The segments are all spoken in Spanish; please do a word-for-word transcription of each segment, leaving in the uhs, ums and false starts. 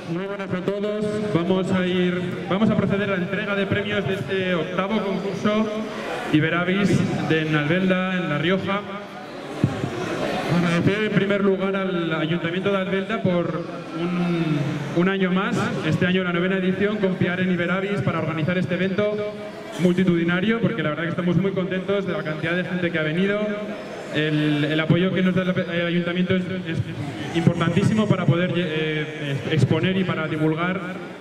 Muy buenas a todos. Vamos a ir, vamos a proceder a la entrega de premios de este octavo concurso Iberavis de Albelda, en La Rioja. Agradecer en primer lugar al Ayuntamiento de Albelda por un, un año más, este año la novena edición, confiar en Iberavis para organizar este evento multitudinario, porque la verdad que estamos muy contentos de la cantidad de gente que ha venido. El, el apoyo que nos da el Ayuntamiento es, es importantísimo para poder eh, exponer y para divulgar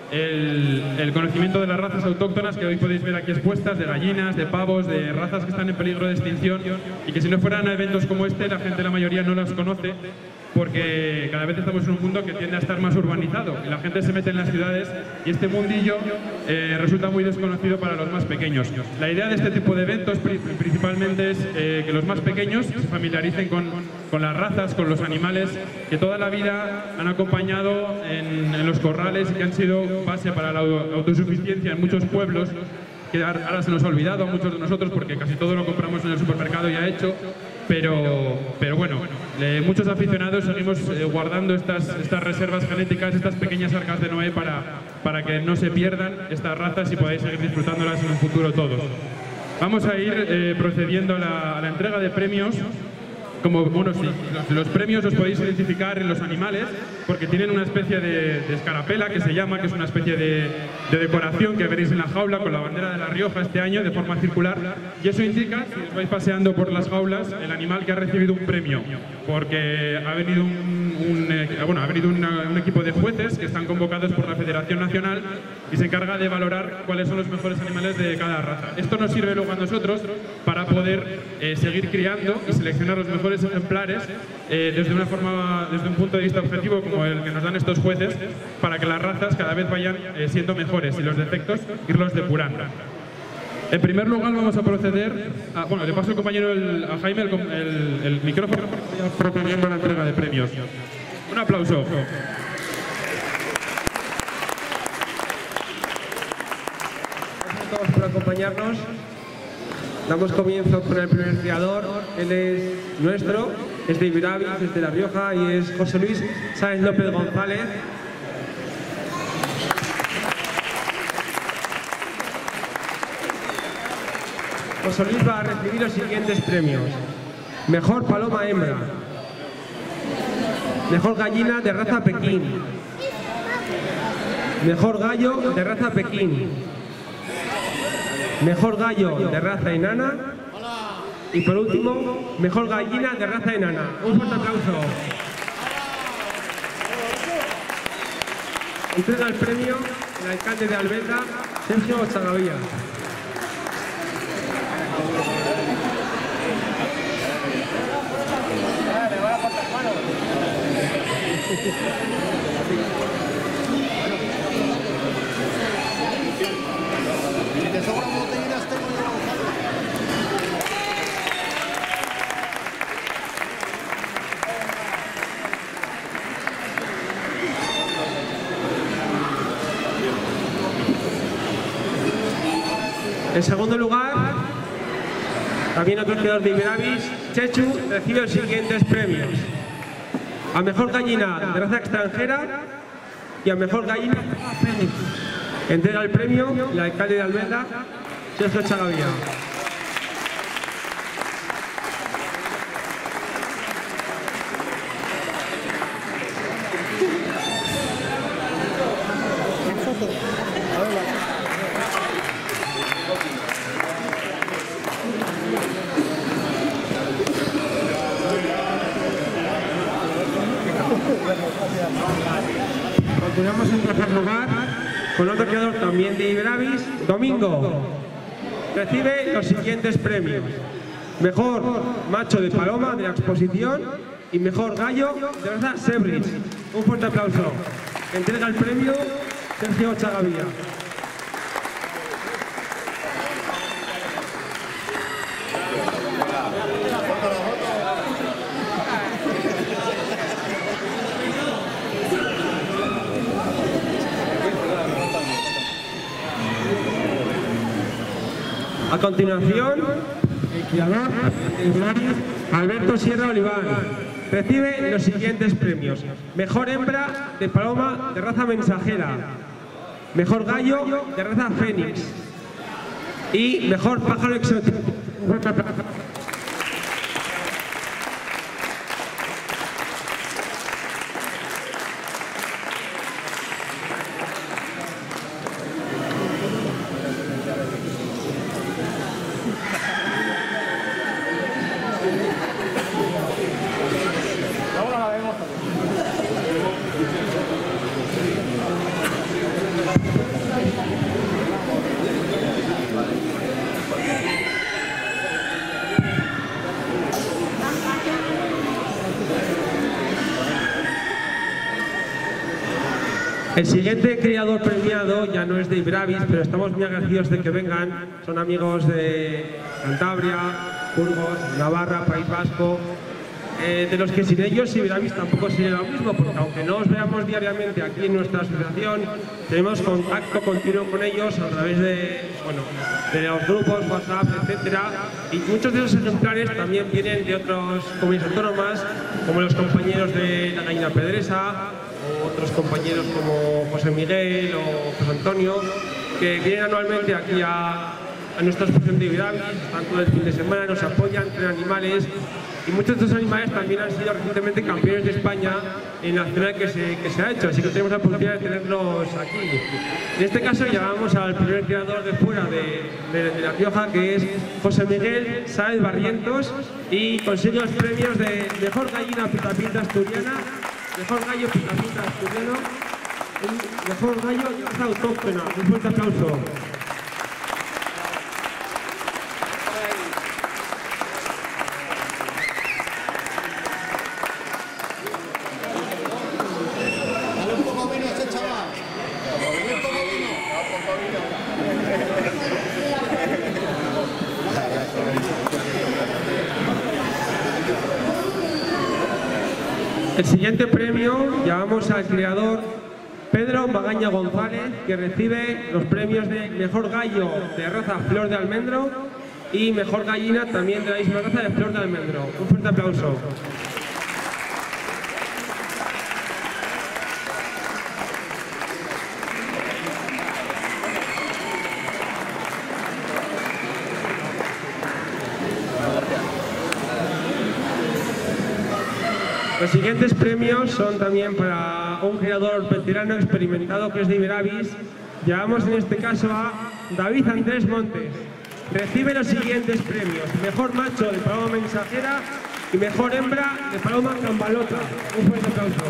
el, el conocimiento de las razas autóctonas que hoy podéis ver aquí expuestas, de gallinas, de pavos, de razas que están en peligro de extinción y que si no fueran a eventos como este, la gente, la mayoría, no las conoce, porque cada vez estamos en un mundo que tiende a estar más urbanizado y la gente se mete en las ciudades y este mundillo eh, resulta muy desconocido para los más pequeños. La idea de este tipo de eventos principalmente es eh, que los más pequeños se familiaricen con, con las razas, con los animales que toda la vida han acompañado en, en los corrales y que han sido base para la autosuficiencia en muchos pueblos, que ahora se nos ha olvidado a muchos de nosotros porque casi todo lo compramos en el supermercado ya hecho. Pero, pero bueno, eh, muchos aficionados seguimos eh, guardando estas, estas reservas genéticas, estas pequeñas arcas de Noé para, para que no se pierdan estas razas y podáis seguir disfrutándolas en un futuro todos. Vamos a ir eh, procediendo a la, a la entrega de premios. Como, bueno, sí, los, los premios los podéis identificar en los animales porque tienen una especie de, de escarapela que se llama, que es una especie de, de decoración que veréis en la jaula con la bandera de La Rioja este año de forma circular, y eso indica, si os vais paseando por las jaulas, el animal que ha recibido un premio, porque ha venido un, un, eh, bueno, ha venido una, un equipo de jueces que están convocados por la Federación Nacional y se encarga de valorar cuáles son los mejores animales de cada raza. Esto nos sirve luego a nosotros para poder eh, seguir criando y seleccionar los mejores ejemplares eh, desde una forma, desde un punto de vista objetivo como el que nos dan estos jueces, para que las razas cada vez vayan eh, siendo mejores y los defectos irlos depurando. En primer lugar vamos a proceder a, bueno, le paso al compañero el, a Jaime el, el, el micrófono procediendo a la entrega de premios. Un aplauso. Gracias a todos por acompañarnos. Damos comienzo con el primer criador. Él es nuestro, es de Iberavis, es de La Rioja y es José Luis Sáenz López González. José Luis va a recibir los siguientes premios: mejor paloma hembra, mejor gallina de raza Pekín, mejor gallo de raza Pekín, mejor gallo de raza enana y por último, mejor gallina de raza enana. Un fuerte aplauso. Entrega el premio el alcalde de Albelda, Sergio Ochagavía. En segundo lugar, también otro creador de Iberavis, Chechu, recibe los siguientes premios: a mejor gallina de raza extranjera y a mejor gallina de raza Fénix. Entrega el premio el alcalde de Albelda, Sergio Ochagavía. Continuamos en tercer lugar con otro creador también de Iberavis, Domingo. Recibe los siguientes premios: mejor macho de paloma de la exposición y mejor gallo de raza Sebridge. Un fuerte aplauso. Entrega el premio Sergio Ochagavía. A continuación, el criador de Iberavis, Alberto Sierra Oliván. recibe los siguientes premios: mejor hembra de paloma de raza mensajera, mejor gallo de raza fénix y mejor pájaro exótico. El siguiente criador premiado ya no es de Ibravis, pero estamos muy agradecidos de que vengan. Son amigos de Cantabria, Burgos, Navarra, País Vasco, eh, de los que sin ellos Ibravis tampoco sería lo mismo, porque aunque no os veamos diariamente aquí en nuestra asociación, tenemos contacto continuo con ellos a través de, bueno, de los grupos, WhatsApp, etcétera. Y muchos de esos ejemplares también vienen de otras comunidades autónomas, como los compañeros de la Gallina Pedresa, o otros compañeros como José Miguel o José Antonio, que vienen anualmente aquí a, a nuestra exposición de Ibravis, están todo el fin de semana, nos apoyan, traen animales, y muchos de estos animales también han sido recientemente campeones de España en la nacional que se, que se ha hecho, así que tenemos la oportunidad de tenerlos aquí. En este caso llamamos al primer criador de fuera de, de, de La Rioja, que es José Miguel Sáez Barrientos, y consigue los premios de mejor gallina pitapinta asturiana, mejor gallo pitapinta asturiano y mejor gallo de raza autóctona. Un fuerte aplauso. El siguiente premio llamamos al criador Pedro Magaña González, que recibe los premios de mejor gallo de raza Flor de Almendro y mejor gallina también de la misma raza de Flor de Almendro. Un fuerte aplauso. Los siguientes premios son también para un criador veterano experimentado que es de Ibravis. Llevamos en este caso a David Andrés Montes. Recibe los siguientes premios: mejor macho de paloma mensajera y mejor hembra de paloma cambalota. Un fuerte aplauso.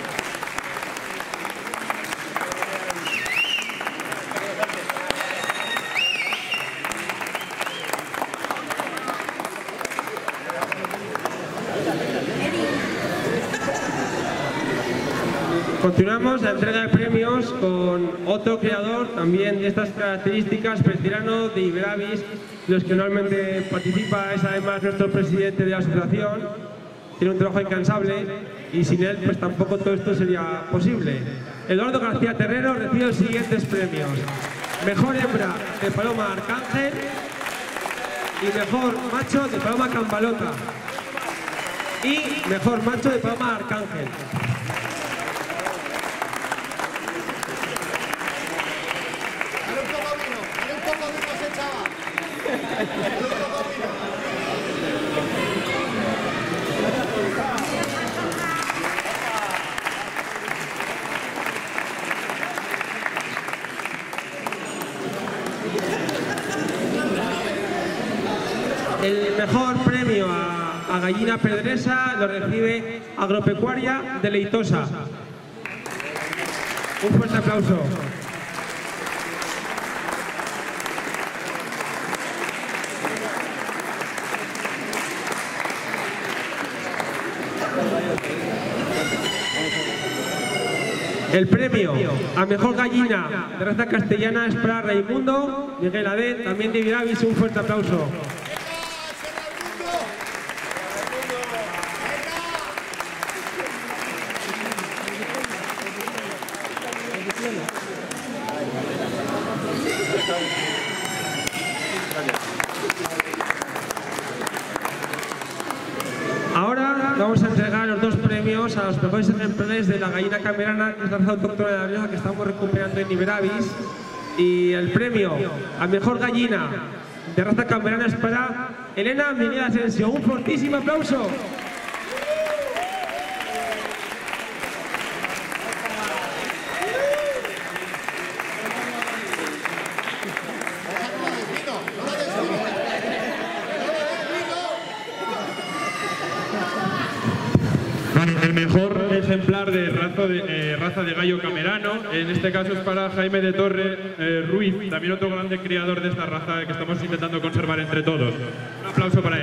Continuamos la entrega de premios con otro creador también de estas características, veterano de Ibravis, los que normalmente participa, es además nuestro presidente de la asociación, tiene un trabajo incansable y sin él pues tampoco todo esto sería posible. Eduardo García Terrero recibe los siguientes premios: mejor hembra de paloma arcángel y mejor macho de paloma cambalota y mejor macho de paloma arcángel. El mejor premio a, a gallina pedresa lo recibe Agropecuaria de Leitosa. Un fuerte aplauso. El premio a mejor gallina de raza castellana es para Raimundo Miguel Adé, también de Ibravis. Un fuerte aplauso. Ahora vamos a entregar los los mejores ejemplares de la gallina camerana, que es la raza autóctona de La Rioja, que estamos recuperando en Iberavis. Y el premio a mejor gallina de raza camerana es para Elena Miguel Asensio. Un fortísimo aplauso. El mejor ejemplar de raza de, eh, raza de gallo camerano, en este caso es para Jaime de Torre eh, Ruiz, también otro grande criador de esta raza que estamos intentando conservar entre todos. Un aplauso para él.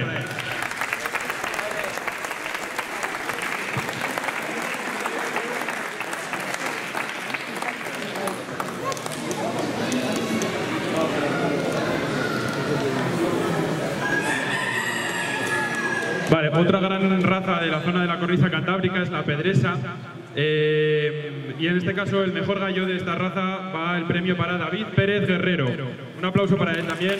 Vale, otra gran raza de la zona de la cornisa cantábrica es la pedresa. Eh, y en este caso el mejor gallo de esta raza va el premio para David Pérez Guerrero. Un aplauso para él también.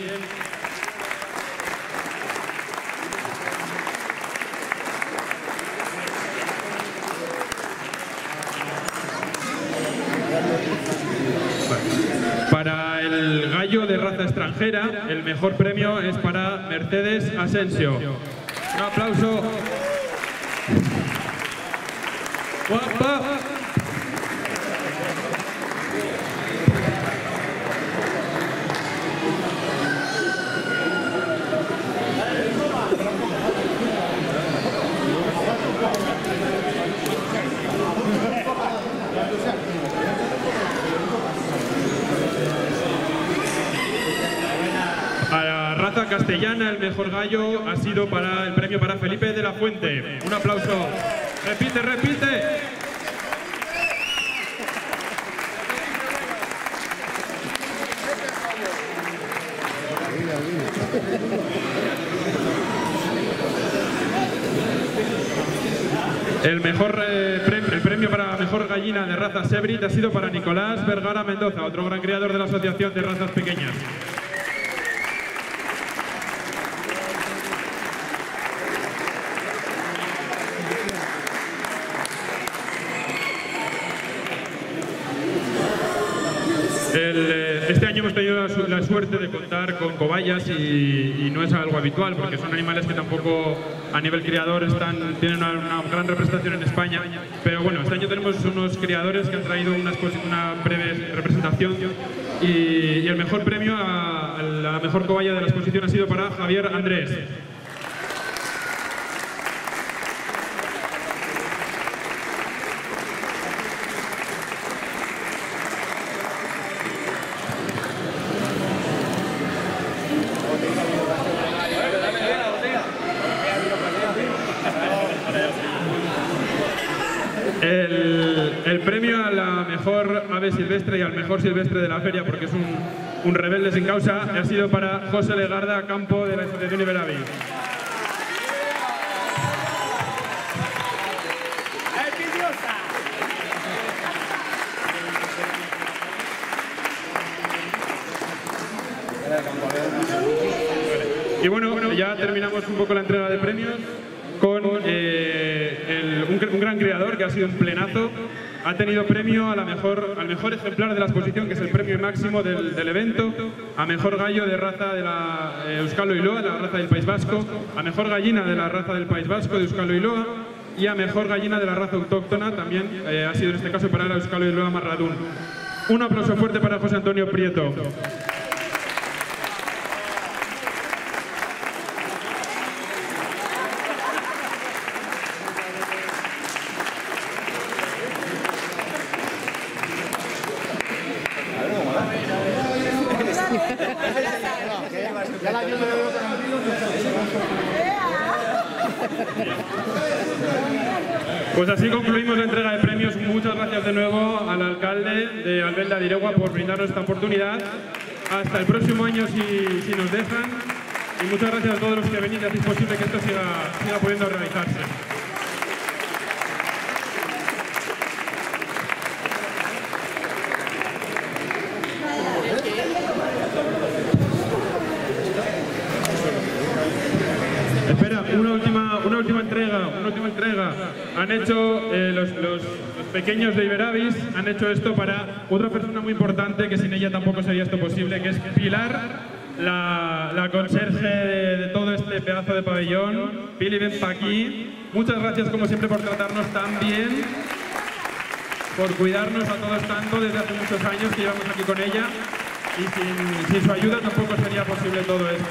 Para el gallo de raza extranjera, el mejor premio es para Mercedes Asensio. Un aplauso. ¡Guapa! A la raza castellana el mejor gallo ha sido para el premio para Felipe de la Fuente. Un aplauso. Repite, repite. El mejor eh, premio, el premio para mejor gallina de raza Sebrit ha sido para Nicolás Vergara Mendoza, otro gran criador de la Asociación de Razas Pequeñas. El, eh, este año hemos tenido la, su la suerte de contar con cobayas y, y no es algo habitual porque son animales que tampoco a nivel criador están, tienen una, una gran representación en España, pero bueno, este año tenemos unos criadores que han traído una, una breve representación y, y el mejor premio a, a la mejor cobaya de la exposición ha sido para Javier Andrés. El, el premio a la mejor ave silvestre y al mejor silvestre de la feria, porque es un, un rebelde sin causa, ha sido para José Legarda Campo de la Asociación Iberavis. Y bueno, ya terminamos un poco la entrega de premios con eh, el, un, un gran criador que ha sido un plenazo. Ha tenido premio a la mejor, al mejor ejemplar de la exposición, que es el premio máximo del, del evento, a mejor gallo de raza de la eh, Euskalo Iloa, de la raza del País Vasco, a mejor gallina de la raza del País Vasco, de Euskalo Iloa, y a mejor gallina de la raza autóctona, también eh, ha sido en este caso para la Euskalo Iloa Marradún. Un aplauso fuerte para José Antonio Prieto. Pues así concluimos la entrega de premios. Muchas gracias de nuevo al alcalde de Albelda de Iregua por brindarnos esta oportunidad. Hasta el próximo año si, si nos dejan. Y muchas gracias a todos los que venís y hacéis posible que esto siga, siga pudiendo realizarse. Espera, una última, una última entrega. Una última última entrega han hecho, eh, los, los, los pequeños de Iberavis han hecho esto para otra persona muy importante que sin ella tampoco sería esto posible, que es Pilar, la, la conserje de, de todo este pedazo de pabellón. Pili, ven pa' aquí. Muchas gracias como siempre por tratarnos tan bien, por cuidarnos a todos tanto desde hace muchos años que llevamos aquí con ella, y sin, sin su ayuda tampoco sería posible todo esto.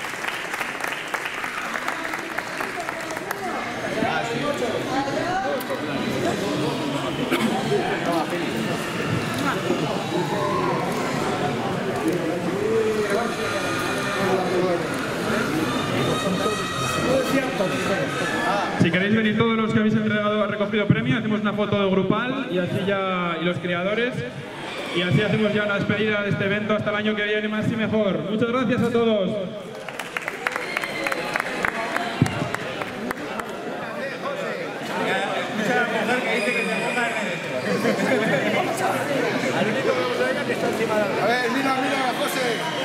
Si queréis venir todos los que habéis entregado, recogido premio, hacemos una foto grupal y así ya, y los creadores, y así hacemos ya la despedida de este evento hasta el año que viene, más y mejor. Muchas gracias a todos. A ver, mira, mira, José.